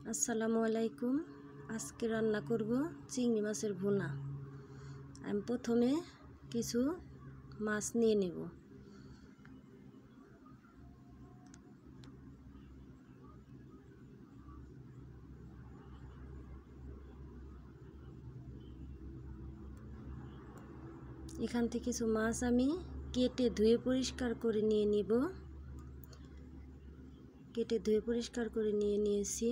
আসসালামু আলাইকুম। আজকে রান্না করব চিংড়ি মাছের ভুনা। আমি প্রথমে কিছু মাছ নিয়ে নেব। এখান থেকে কিছু মাছ আমি কেটে ধুয়ে পরিষ্কার করে নিয়ে নিব। কেটে ধুয়ে পরিষ্কার করে নিয়ে নিয়েছি।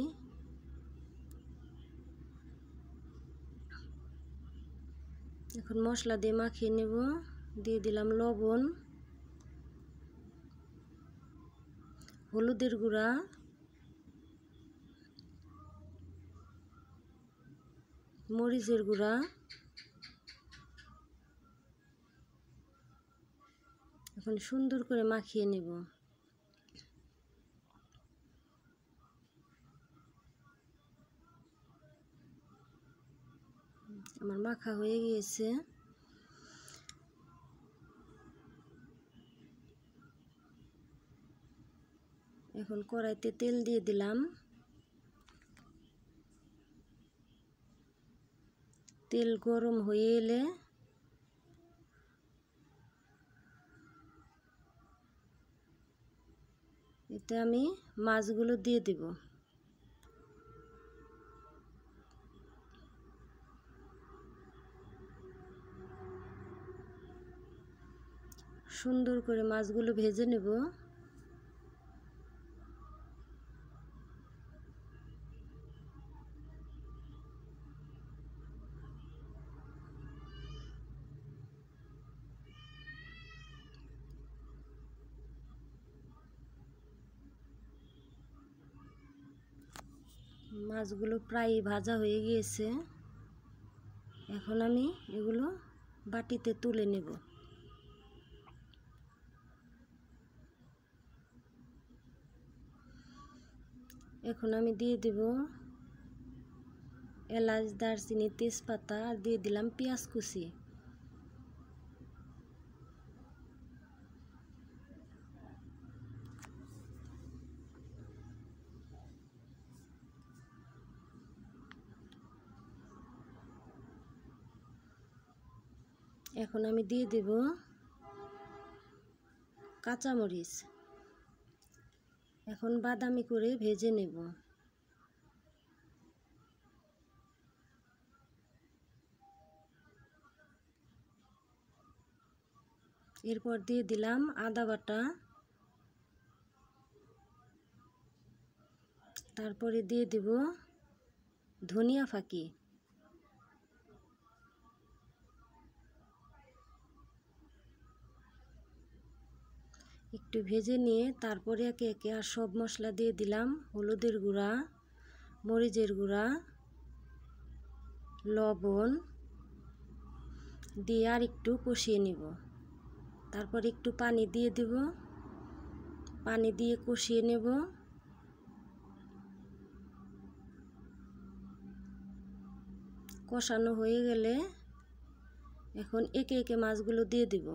এখন মশলা দিয়ে মাখিয়ে নেব। দিয়ে দিলাম লবণ, হলুদের গুঁড়া, মরিচের গুঁড়া, এখন সুন্দর করে মাখিয়ে নেব। আমার মাখা হয়ে গিয়েছে। এখন কড়াইতে তেল দিয়ে দিলাম। তেল গরম হয়ে এলে এতে আমি মাছগুলো দিয়ে দেব। সুন্দর করে মাছগুলো ভেজে নেব। মাছগুলো প্রায় ভাজা হয়ে গিয়েছে। এখন আমি এগুলো বাটিতে তুলে নেব। এখন আমি দিয়ে দেব এলাচ, দারচিনি, তেজপাতা, আর দিয়ে দিলাম পেঁয়াজ কুচি। এখন আমি দিয়ে দেব কাঁচামরিচ। এখন বাদামি করে ভেজে নেব। এরপর দিয়ে দিলাম আদা বাটা, তারপরে দিয়ে দেব ধনিয়া ফাঁকি, একটু ভেজে নিয়ে তারপরে একে একে আর সব মশলা দিয়ে দিলাম। হলুদের গুঁড়া, মরিচের গুঁড়া, লবণ দিয়ে আর একটু কষিয়ে নিব। তারপর একটু পানি দিয়ে দেব। পানি দিয়ে কষিয়ে নেব। কষানো হয়ে গেলে এখন একে একে মাছগুলো দিয়ে দেব।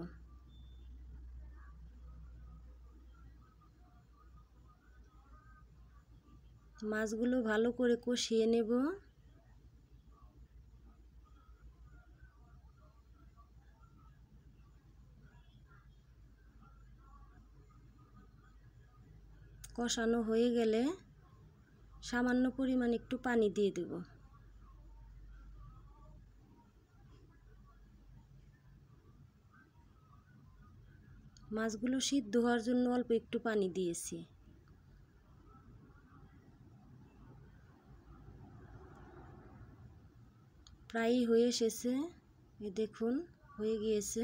মাছগুলো ভালো করে কষিয়ে নেব। কষানো হয়ে গেলে সামান্য পরিমাণ একটু পানি দিয়ে দেব। মাছগুলো সিদ্ধ হওয়ার জন্য অল্প একটু পানি দিয়েছি। প্রায়ই হয়ে এসেছে, এই দেখুন হয়ে গিয়েছে।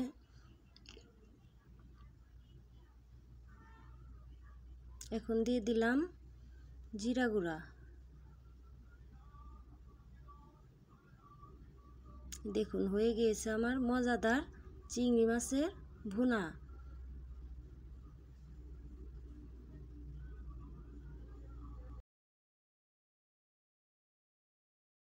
এখন দিয়ে দিলাম জিরা গুঁড়া। দেখুন হয়ে গিয়েছে আমার মজাদার চিংড়ি মাছের ভুনা।